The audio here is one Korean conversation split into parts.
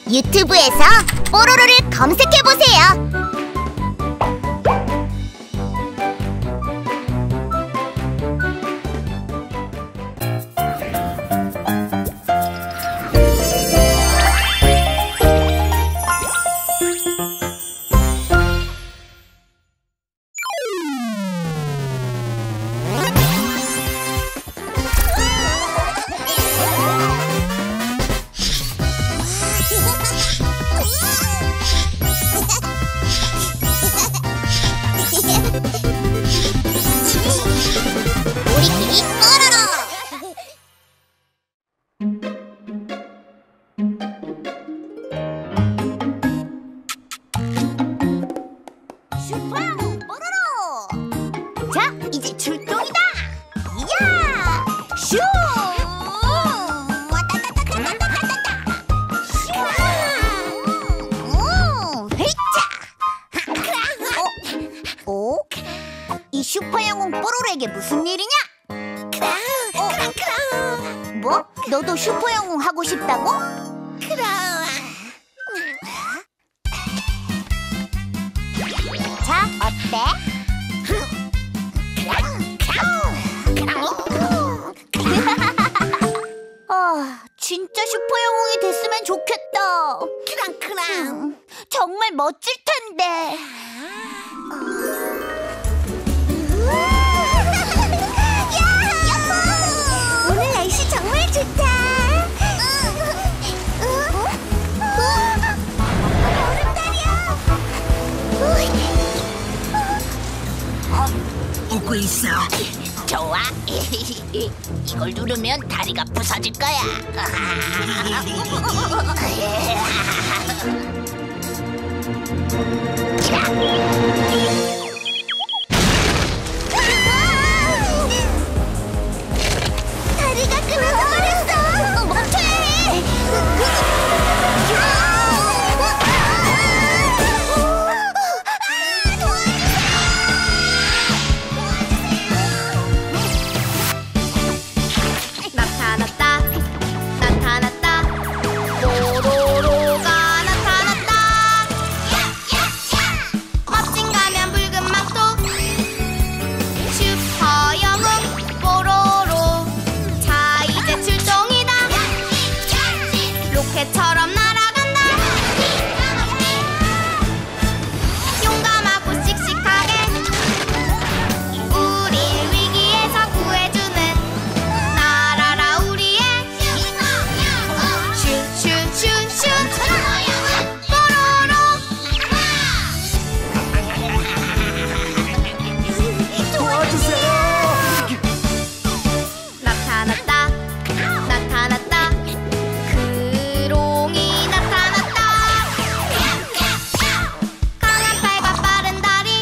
유튜브에서 뽀로로를 검색해보세요. 우리끼리 뽀로로! 슈퍼 뽀로로! 자, 이제 출동이다! 이야! 슈! 이 슈퍼 영웅 뽀로로에게 무슨 일이냐? 뭐? 너도 슈퍼 영웅 하고 싶다고? 자, 어때? 진짜 슈퍼 영웅이 됐으면 좋겠다. 정말 멋질 텐데. 오늘 날씨 정말 좋다. 얼음달이야. 오고 있어. 좋아. 이걸 누르면 다리가 부서질 거야. 다리가 끊어져 버렸어. 멈춰야 해. 나타났다 나타났다 뽀로로가 나타났다. 멋진 가면 붉은 망토 슈퍼 영웅 뽀로로. 자 이제 출동이다. 로켓처럼 날아간다. 용감하고 씩씩하게 우릴 위기에서 구해주는 날아라 우리의 슈슈슈슈 뽀로로. 나타났다 나타났다 크롱이 나타났다. 강한 팔과 빠른 다리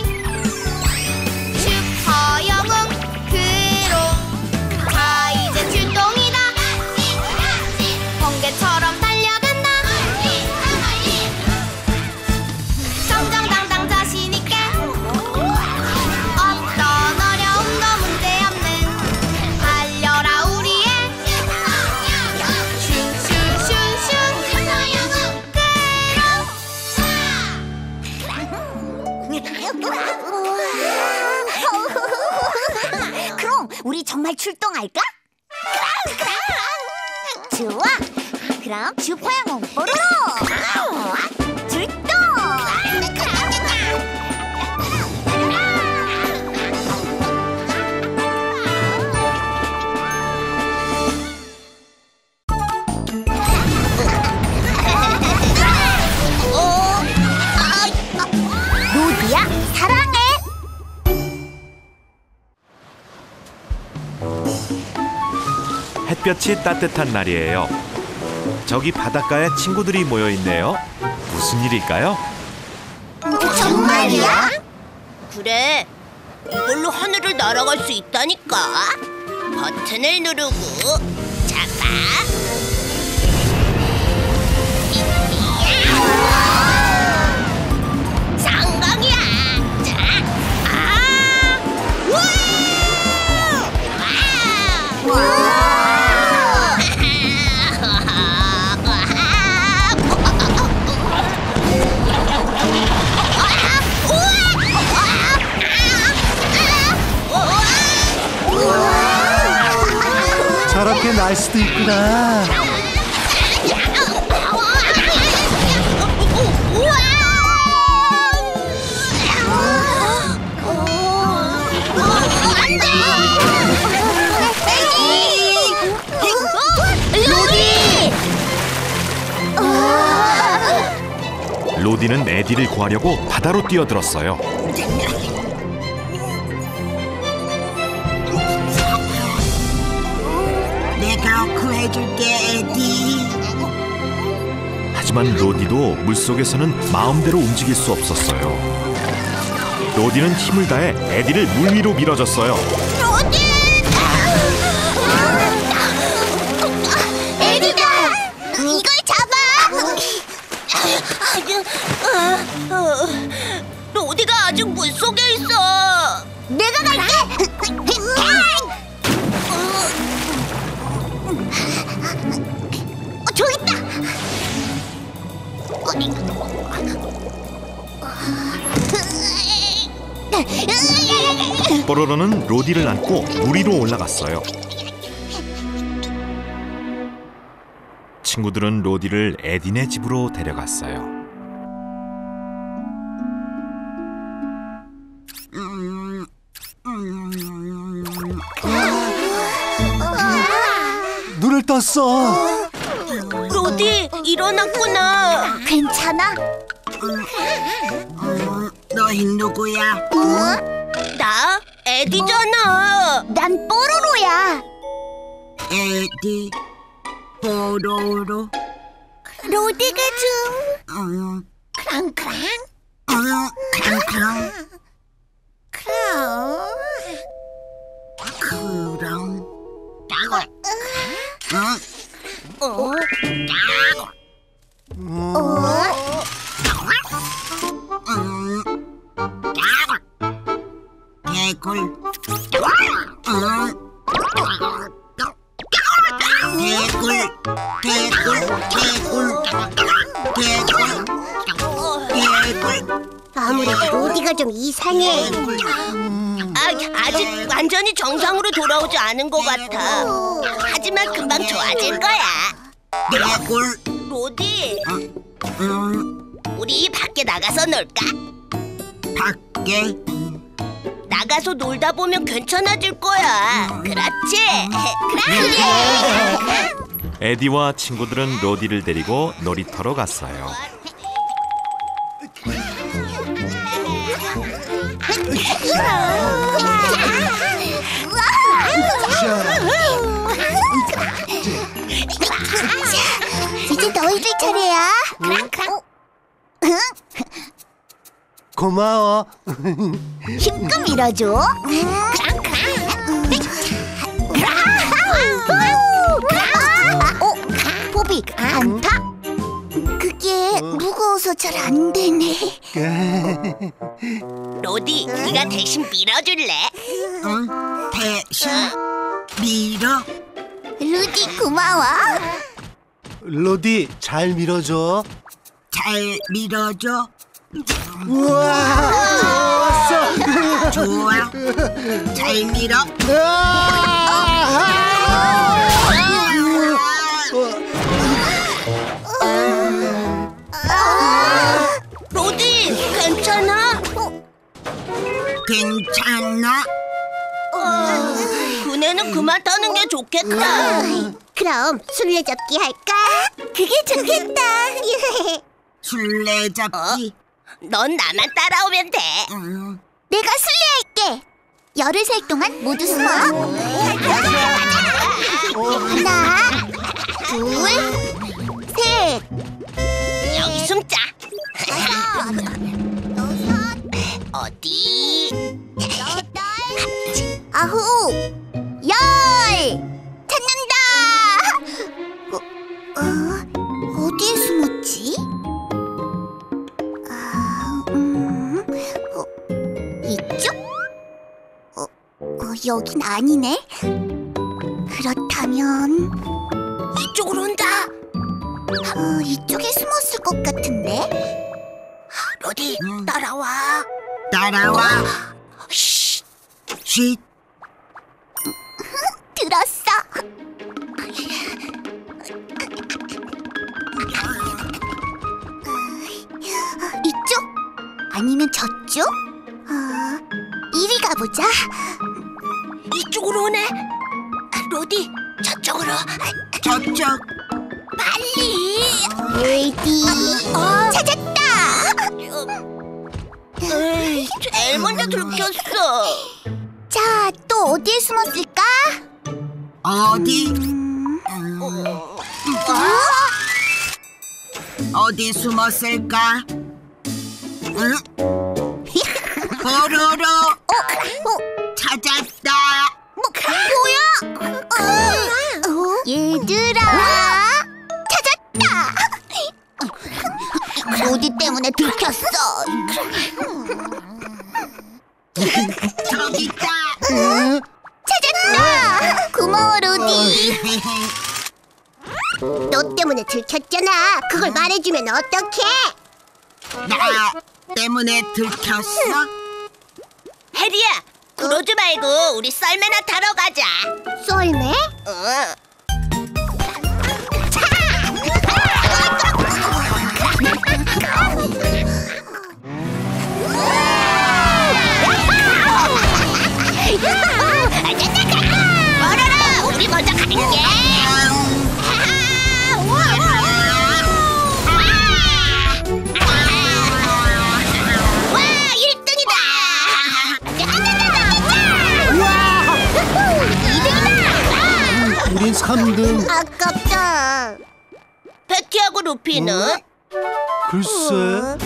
슈퍼 영웅 크롱. 자 이제 출동이다. 번개처럼 달려간다. 정정당당 자신있게 어떤 어려움도 문제없는 달려라 우리의 슈슈슈슈 그럼 우리 정말 출동할까? 좋아. 그럼 슈퍼 영웅 뽀로로 출동. 로디야 사랑해. 햇볕이 따뜻한 날이에요. 저기 바닷가에 친구들이 모여 있네요. 무슨 일일까요? 정말이야? 그래. 이걸로 하늘을 날아갈 수 있다니까. 버튼을 누르고 잡아. 성공이야. 자, 와! 날 수도 있구나. 로디는 에디를 구하려고 바다로 뛰어들었어요. 내가 구해줄게, 에디. 하지만 로디도 물속에서는 마음대로 움직일 수 없었어요. 로디는 힘을 다해 에디를 물 위로 밀어줬어요. 에디다! 이걸 잡아! 로디가 아직 물속에 있어. 내가 갈게! 저기 있다! 뽀로로는 로디를 안고 물 위로 올라갔어요. 친구들은 로디를 에디네 집으로 데려갔어요. 눈을 떴어. 로디 일어났구나. 괜찮아? 너흰 누구야? 나 에디잖아. 난 뽀로로야. 에디, 뽀로로. 로디가 좀 크랑크랑 크랑크랑. 크랑 그랑. 개굴. 아무래도 로디가 좀 이상해. 아직 완전히 정상으로 돌아오지 않은 것 같아. 하지만 금방 좋아질 거야. 개굴. 로디, 우리 밖에 나가서 놀까? 밖에. 나가서 놀다 보면 괜찮아질 거야. 그렇지? 그래. 에디와 친구들은 로디를 데리고 놀이터로 갔어요. 이제 너희들 차례야. 고마워. 힘껏 밀어줘. 포비, 안타? 그게 무거워서 잘 안 되네. 로디, 네가 대신 밀어줄래? 대신 밀어. 루디 고마워. 로디 잘 밀어줘. 잘 밀어줘. 우와, 좋았어. 좋아. 잘 밀어. 로디, 괜찮아? 괜찮아. 그네는 그만 타는 게 좋겠다. 그럼 술래잡기 할까? 그게 좋겠다. 술래잡기. 넌 나만 따라오면 돼. 내가 술래할게. 열을 살 동안 모두 숨어. 하나, 둘, 셋. 여기 숨자. 여섯, 어디? 여덟, 아홉, 열. 찾는다. 어디에 숨었지? 이쪽? 여긴 아니네. 그렇다면 이쪽으로 온다. 이쪽에 숨었을 것 같은데? 로디, 따라와. 따라와. 쉿. 쉿. 들었어. 아니면 저쪽? 이리 가보자. 이쪽으로 오네. 로디, 저쪽으로. 저쪽. 빨리. 레디. 찾았다. 에이, 제일 먼저 들켰어. 자, 또 어디에 숨었을까? 어디? 어디 숨었을까? 응? 뽀로로 찾았다. 뭐야? 얘들아, 찾았다. 로디 때문에 들켰어. 저기 있다. 찾았다. 고마워, 로디. 너 때문에 들켰잖아. 그걸 말해주면 어떡해? 나 때문에 들켰어? 해리야, 그러지 말고 우리 썰매나 타러 가자. 썰매? 뽀로로, 우리 먼저 갈게. 와, 1등이다. 우린 3등. 아깝다. 패티하고 루피는? 글쎄.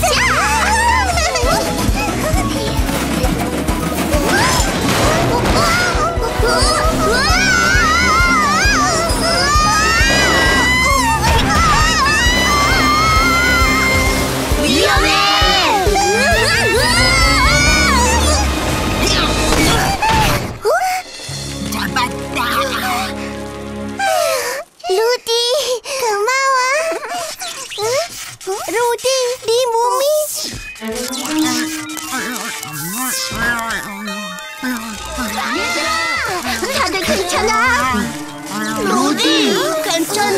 로디, 고마워. 로디, 네 몸이. 다들 괜찮아? 로디, 괜찮아?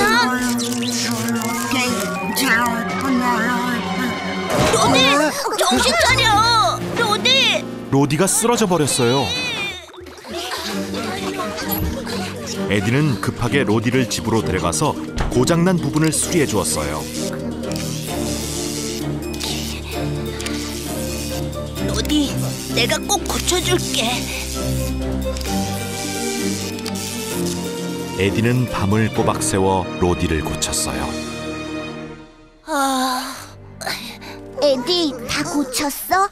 괜찮구나. 로디, 정신 차려. 로디. 로디가 쓰러져 버렸어요. 에디는 급하게 로디를 집으로 데려가서 고장난 부분을 수리해 주었어요. 로디, 내가 꼭 고쳐줄게. 에디는 밤을 꼬박 새워 로디를 고쳤어요. 에디, 다 고쳤어?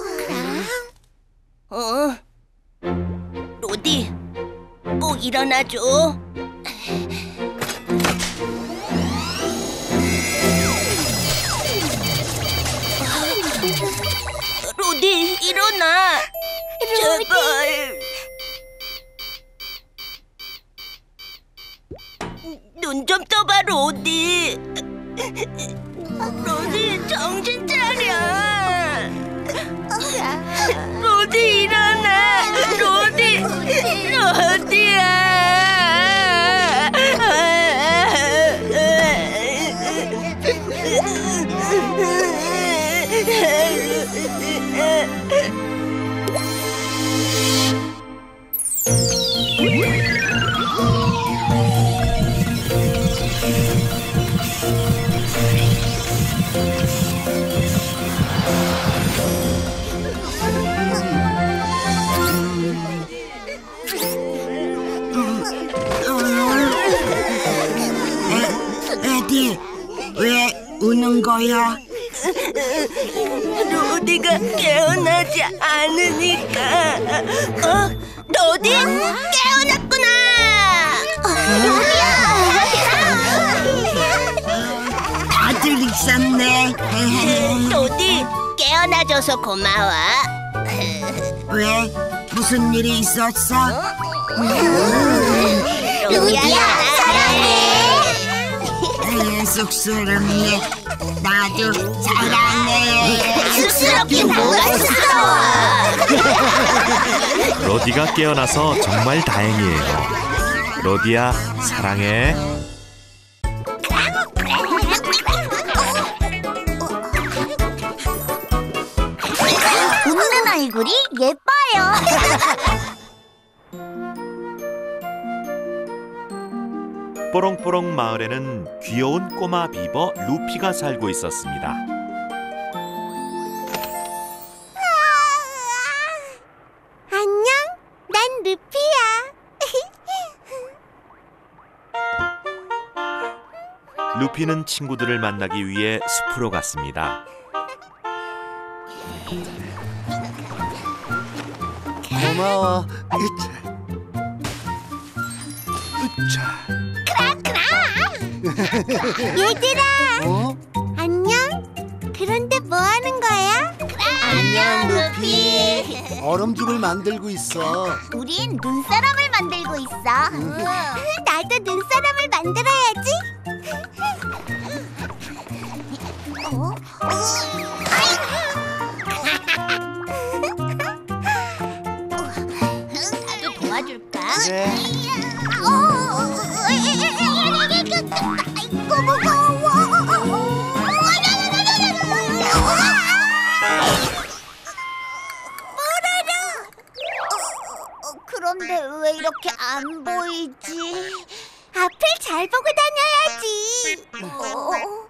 로디, 꼭 일어나줘. 로디, 일어나. 제발. 눈 좀 떠봐, 로디. 로디, 정신 차려. 로디, 일어나. 로디, 로디야. 에디, 왜 우는 거야? 로디가 깨어나지 않으니까. 로디? 깨어났구나. 다들 있었네. 로디, 깨어나줘서 고마워. 왜? 무슨 일이 있었어? 로디야, 사랑해. 쑥스럽네. 나도 사랑해. 쑥스럽긴 뭐가 쑥스러워. 로디가 깨어나서 정말 다행이에요. 로디야, 사랑해. 예뻐요. 뽀롱뽀롱 마을에는 귀여운 꼬마 비버 루피가 살고 있었습니다. 안녕, 난 루피야. 루피는 친구들을 만나기 위해 숲으로 갔습니다. 고마워. 으차. 얘들아, 어? 안녕. 그런데 뭐 하는 거야? 안녕, 루피. 얼음집을 만들고 있어. 우린 눈사람을 만들고 있어. 나도 눈사람을 만들어야지. 나도 도와줄까? 그래. 아이고 무거워. 그런데 왜 이렇게 안 보이지? 앞을 잘 보고 다녀야지.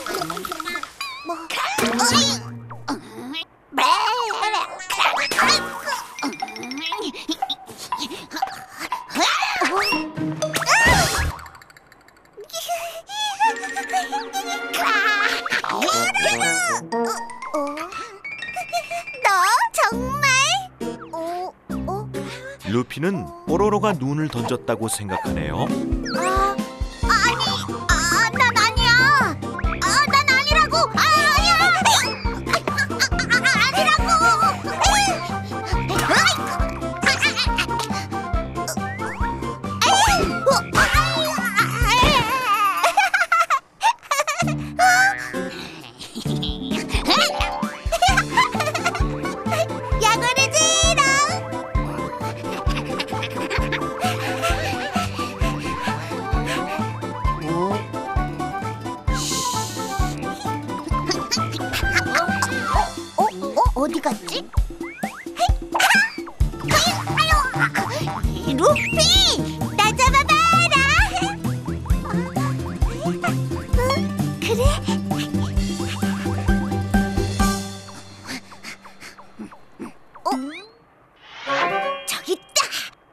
너 정말? 루피는 뽀로로가 눈을 던졌다고 생각하네요. 난 아니야. 난 아니라고. 야구를 지러. 어디 갔지? 루피! 나 잡아봐라! 그래? 저기 있다!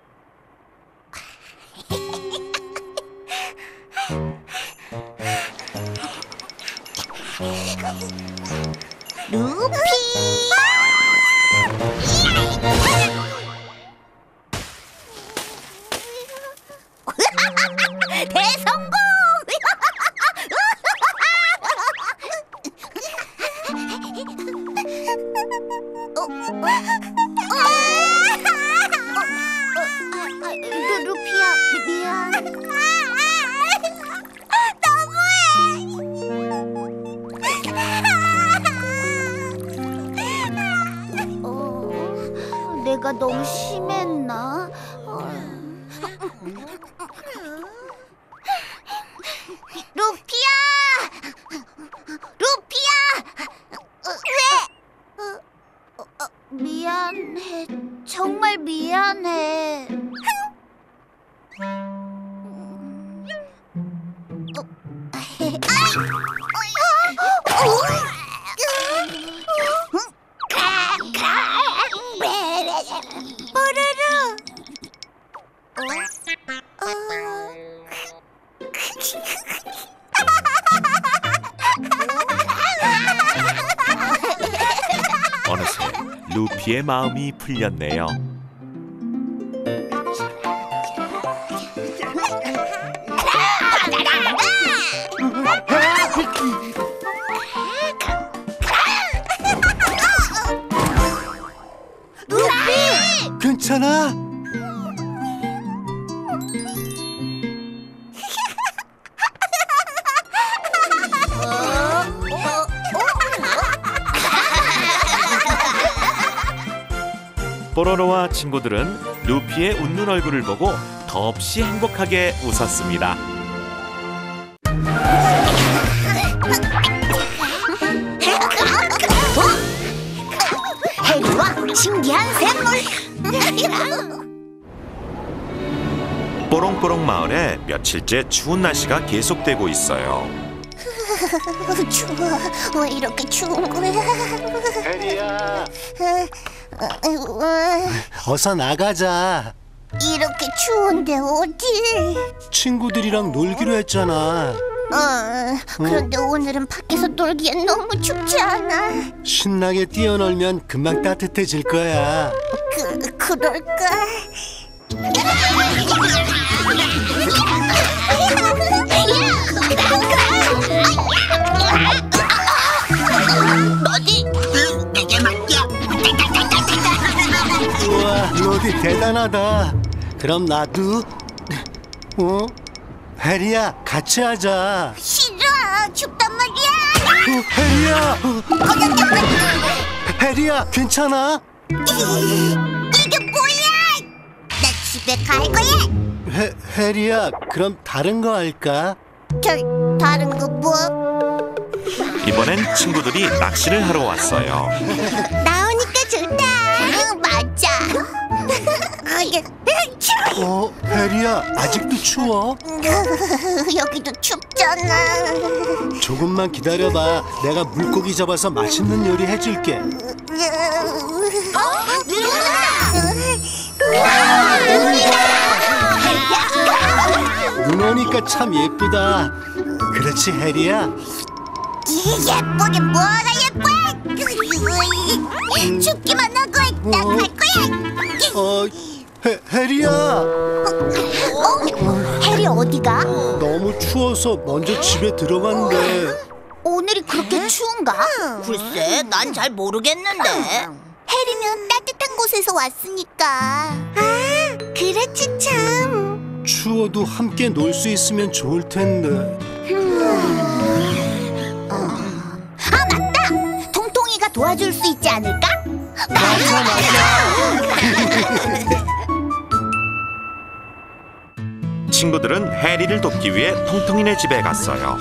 루피! 대성공! 루피야, 미안. 내가 너무 심했나? 루피야! 왜? 미안해. 정말 미안해. 뽀로로. 어느새 루피의 마음이 풀렸네요. 루피! 괜찮아? 뽀로로와 친구들은 루피의 웃는 얼굴을 보고 더없이 행복하게 웃었습니다. 해리와 신기한 새 뽀롱뽀롱 마을에 며칠째 추운 날씨가 계속되고 있어요. 추워. 왜 이렇게 추운 거야? 해리야, 어서 나가자. 이렇게 추운데 어디? 친구들이랑 놀기로 했잖아. 그런데 오늘은 밖에서 놀기엔 너무 춥지 않아? 신나게 뛰어놀면 금방 따뜻해질 거야. 그럴까? 너디 내게 맡겨. 우와, 로디 대단하다. 그럼 나도. 해리야, 같이 하자. 싫어. 춥단 말이야. 해리야, 해리야, 괜찮아? 이게 뭐야? 나 집에 갈 거야. 해리야, 그럼 다른 거 할까? 다른 거 뭐? 이번엔 친구들이 낚시를 하러 왔어요. 나오니까 좋다. 맞아. 해리야, 아직도 추워? 여기도 춥잖아. 조금만 기다려봐. 내가 물고기 잡아서 맛있는 요리 해줄게. 눈 오니까 참 예쁘다. 그렇지, 해리야? 예쁘게 뭐가 예뻐? 춥기만 하고 난 갈 거야. 해리야, 해리 어디가? 너무 추워서 먼저 집에 들어간대. 오늘이 그렇게 추운가? 글쎄, 난 잘 모르겠는데. 해리는 따뜻한 곳에서 왔으니까. 그렇지 참. 추워도 함께 놀 수 있으면 좋을 텐데. 맞다. 통통이가 도와줄 수 있지 않을까? 맞아. 친구들은 해리를 돕기 위해 통통이네 집에 갔어요.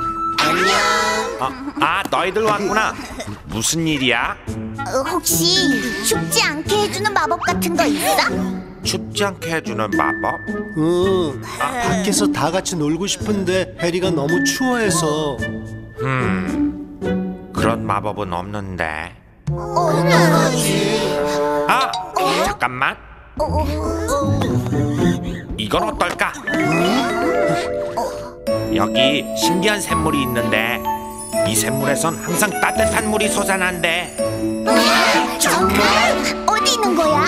안녕. 너희들 왔구나. 무슨 일이야? 혹시 춥지 않게 해주는 마법 같은 거 있어? 춥지 않게 해주는 마법? 밖에서 다 같이 놀고 싶은데 해리가 너무 추워해서. 그런 마법은 없는데. 잠깐만. 이건 어떨까? 여기 신기한 샘물이 있는데 이 샘물에선 항상 따뜻한 물이 솟아난대. 정말? 어디 있는 거야?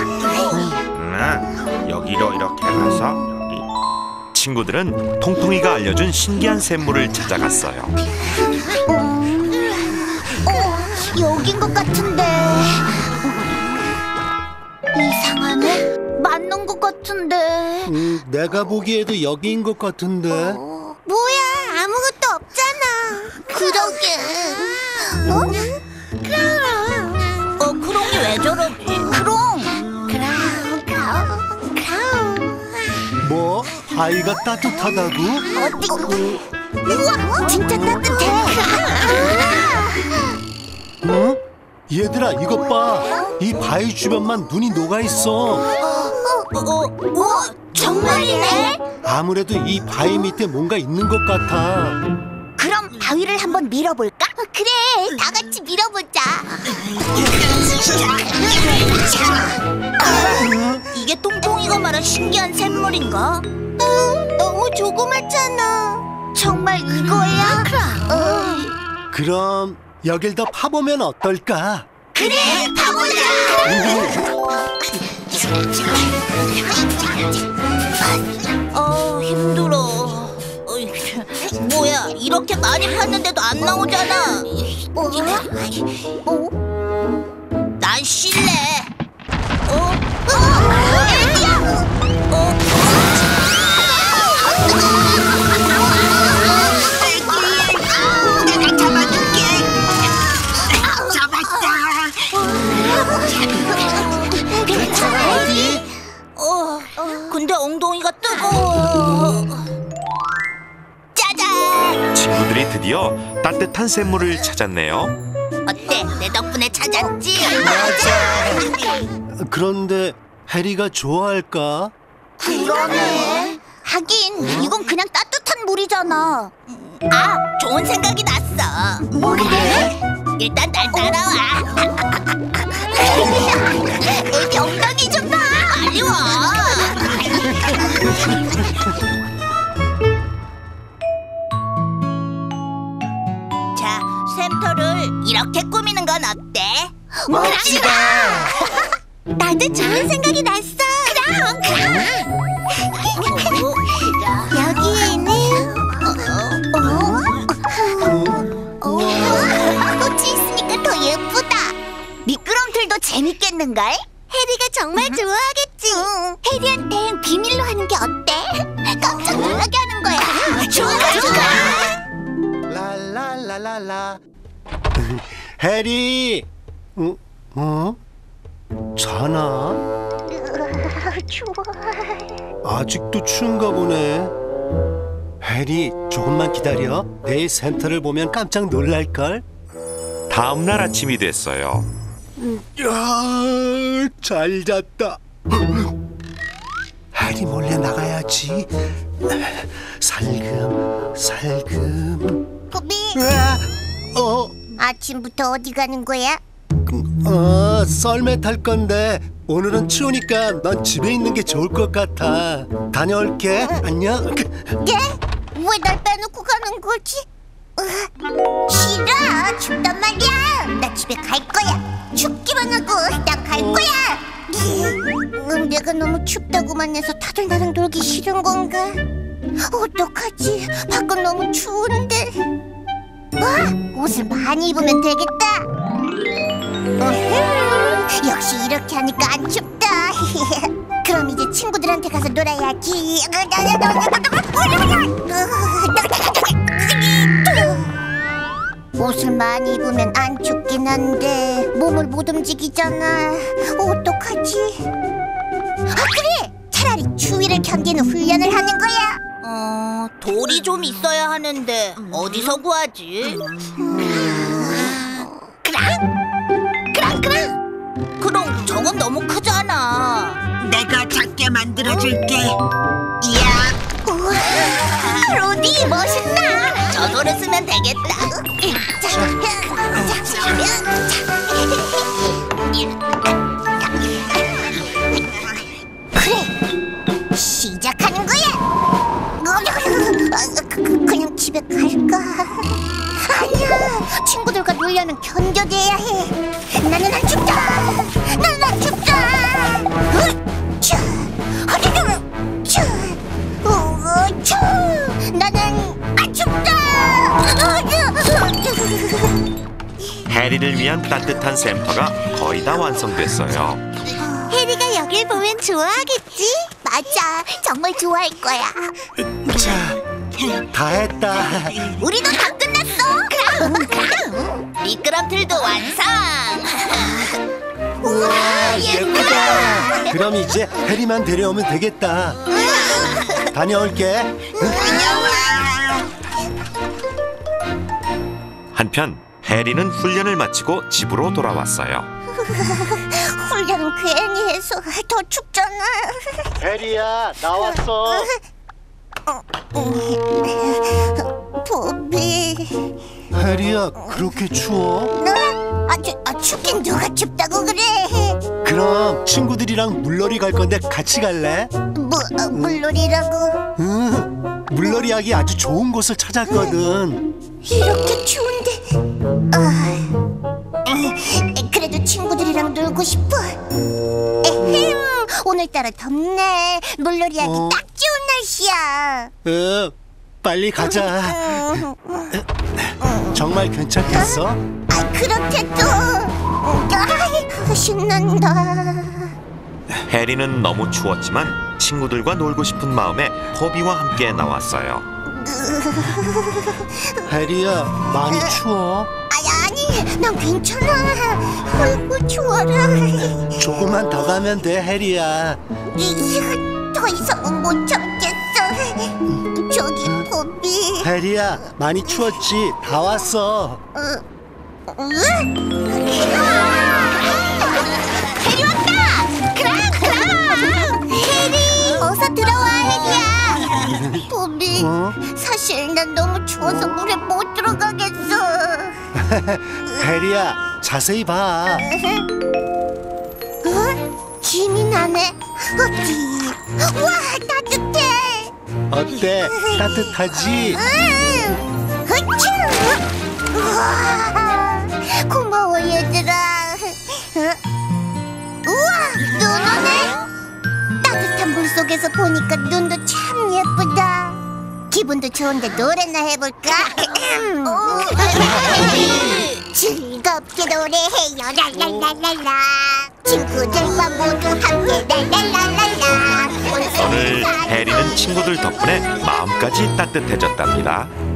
여기로 이렇게 가서 여기. 친구들은 통통이가 알려준 신기한 샘물을 찾아갔어요. 여긴 것 같은데. 이상하네. 맞는 것 같은데. 내가 보기에도 여기인 것 같은데. 뭐야? 아무것도 없잖아. 그러게. 크롱이 왜 저러지? 뭐? 아이가 따뜻하다고? 우와, 진짜 따뜻해. 얘들아, 이것 봐. 이 바위 주변만 눈이 녹아있어. 정말이네. 아무래도 이 바위 밑에 뭔가 있는 것 같아. 그럼 바위를 한번 밀어볼까? 그래, 다 같이 밀어보자. 이게 통통이가 말한 신기한 샘물인가? 너무 조그맣잖아. 정말 이거야? 그럼 여길 더 파보면 어떨까? 그래, 파보자. 힘들어. 뭐야, 이렇게 많이 팠는데도 안 나오잖아. 난 쉴래. 내가 잡아줄게. 잡았다. 괜찮아? 근데 엉덩이가 뜨거워. 짜잔! 친구들이 드디어 따뜻한 샘물을 찾았네요. 어때? 내 덕분에 찾았지? 그런데 해리가 좋아할까? 그러네. 하긴 이건 그냥 따뜻한 물이잖아. 아, 좋은 생각이 났어. 뭐래? 일단 날 따라와. 애기 엉덩이 좀 봐. 빨리 와. 자, 샘터를 이렇게 꾸미는 건 어때? 멋지다. 나도 좋은 생각이 났어. 그럼. 여기에는 꽃이 있으니까 더 예쁘다. 미끄럼틀도 재밌겠는걸? 해리가 정말 좋아하겠지. 해리한텐 비밀로 하는 게 어때? 깜짝 놀라게 하는 거야. 좋아. 랄랄랄랄라. 해리. 자나? 아직도 추운가 보네. 해리, 조금만 기다려. 내일 센터를 보면 깜짝 놀랄걸. 다음 날 아침이 됐어요. 야, 잘 잤다. 해리 몰래 나가야지. 살금. 포비, 으아, 아침부터 어디 가는 거야? 썰매 탈 건데 오늘은 추우니까 넌 집에 있는 게 좋을 것 같아. 다녀올게. 안녕. 예? 왜 날 빼놓고 가는 거지? 싫어. 춥단 말이야. 나 집에 갈 거야. 춥기만 하고 나 갈 거야. 내가 너무 춥다고만 해서 다들 나랑 놀기 싫은 건가? 어떡하지? 밖은 너무 추운데. 옷을 많이 입으면 되겠다. 역시 이렇게 하니까 안 춥다. 그럼 이제 친구들한테 가서 놀아야지. 옷을 많이 입으면 안 춥긴 한데 몸을 못 움직이잖아. 어떡하지? 그래! 차라리 추위를 견디는 훈련을 하는 거야. 돌이 좀 있어야 하는데 어디서 구하지? 그럼 저건 너무 크잖아. 내가 작게 만들어줄게. 야, 우와, 로디 멋있다. 저 돌을 쓰면 되겠다. 그래, 시작하는 거야. 그냥 집에 갈까? 아니야, 친구들과 놀려는 견뎌내야 해. 나는 안 춥다. 나는 안 춥다. 나는 안 춥다. 해리를 위한 따뜻한 샘터가 거의 다 완성됐어요. 해리가 여길 보면 좋아하겠지? 맞아, 정말 좋아할 거야. 자, 다 했다. 우리도 다 끝났어. 미끄럼틀도 완성. 우와, 예쁘다. 그럼 이제 해리만 데려오면 되겠다. 다녀올게. 한편 해리는 훈련을 마치고 집으로 돌아왔어요. 훈련은 괜히 해서 더 춥잖아. 해리야, 나왔어. 보비. 해리야, 그렇게 추워? 춥긴 누가 춥다고 그래. 그럼 친구들이랑 물놀이 갈 건데 같이 갈래? 물놀이라고. 응, 물놀이 하기 아주 좋은 곳을 찾았거든. 이렇게 추운데. 그래도 친구들이랑 놀고 싶어. 에헴, 오늘따라 덥네. 물놀이 하기 딱 좋은 날씨야. 빨리 가자. 정말 괜찮겠어? 그렇게도. 신난다. 해리는 너무 추웠지만 친구들과 놀고 싶은 마음에 포비와 함께 나왔어요. 해리야, 많이 추워? 아니, 난 괜찮아. 아이고, 추워라. 조금만 더 가면 돼, 해리야. 더 이상은 못 참겠어. 저기, 보비. 해리야, 많이 추웠지? 다 왔어. 해리 왔다! 그랑! 사실 난 너무 추워서 물에 못 들어가겠어. 해리야, 자세히 봐. 김이 나네. 어디? 와, 따뜻해. 어때? 따뜻하지? 흐쭈! 우와, 고마워 얘들아. 우와, 눈 오네. 따뜻한 물 속에서 보니까 눈도 참 예쁘다. 기분도 좋은데 노래나 해볼까? 즐겁게 노래해요 랄랄랄랄라. 친구들과 모두 함께 랄랄랄랄라. 오늘 해리는 친구들 덕분에 마음까지 따뜻해졌답니다.